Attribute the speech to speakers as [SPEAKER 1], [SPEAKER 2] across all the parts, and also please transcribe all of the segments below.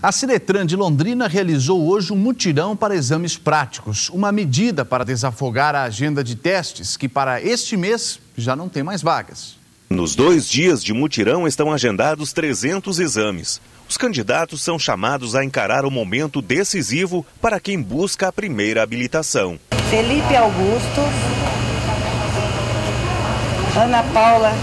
[SPEAKER 1] A Ciretran de Londrina realizou hoje um mutirão para exames práticos, uma medida para desafogar a agenda de testes, que para este mês já não tem mais vagas.
[SPEAKER 2] Nos 2 dias de mutirão estão agendados 300 exames. Os candidatos são chamados a encarar o momento decisivo para quem busca a primeira habilitação.
[SPEAKER 3] Felipe Augusto, Ana Paula.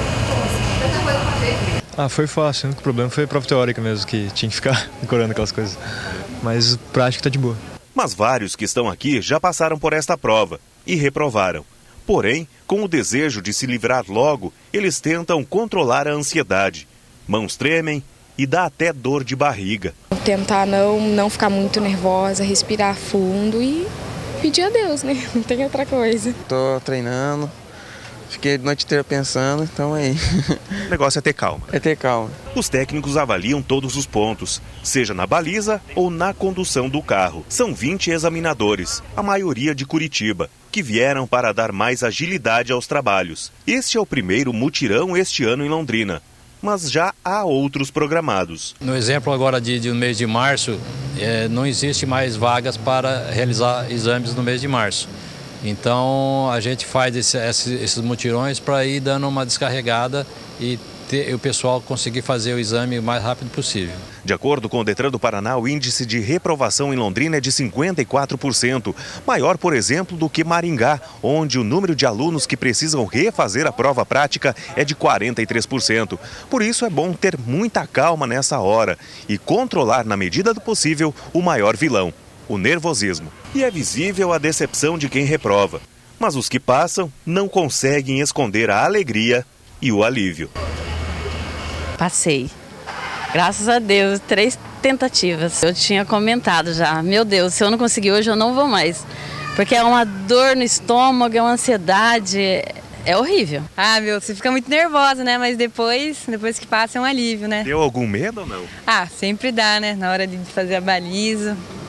[SPEAKER 4] Foi fácil, o único problema foi a prova teórica mesmo, que tinha que ficar decorando aquelas coisas. Mas o prático tá de boa.
[SPEAKER 2] Mas vários que estão aqui já passaram por esta prova e reprovaram. Porém, com o desejo de se livrar logo, eles tentam controlar a ansiedade. Mãos tremem e dá até dor de barriga.
[SPEAKER 5] Tentar não ficar muito nervosa, respirar fundo e pedir a Deus, né? Não tem outra coisa.
[SPEAKER 6] Tô treinando. Fiquei a noite inteira pensando, então aí.
[SPEAKER 2] O negócio é ter calma.
[SPEAKER 6] É ter calma.
[SPEAKER 2] Os técnicos avaliam todos os pontos, seja na baliza ou na condução do carro. São 20 examinadores, a maioria de Curitiba, que vieram para dar mais agilidade aos trabalhos. Este é o primeiro mutirão este ano em Londrina, mas já há outros programados.
[SPEAKER 7] No exemplo agora do mês de março, não existe mais vagas para realizar exames no mês de março. Então a gente faz esses mutirões para ir dando uma descarregada e o pessoal conseguir fazer o exame o mais rápido possível.
[SPEAKER 2] De acordo com o Detran do Paraná, o índice de reprovação em Londrina é de 54%, maior, por exemplo, do que Maringá, onde o número de alunos que precisam refazer a prova prática é de 43%. Por isso é bom ter muita calma nessa hora e controlar, na medida do possível, o maior vilão, o nervosismo. E é visível a decepção de quem reprova. Mas os que passam não conseguem esconder a alegria e o alívio.
[SPEAKER 8] Passei. Graças a Deus, 3 tentativas. Eu tinha comentado já, meu Deus, se eu não conseguir hoje eu não vou mais. Porque é uma dor no estômago, é uma ansiedade, é horrível.
[SPEAKER 9] Você fica muito nervosa, né? Mas depois que passa é um alívio, né?
[SPEAKER 2] Deu algum medo ou não?
[SPEAKER 9] Sempre dá, né? Na hora de fazer a baliza.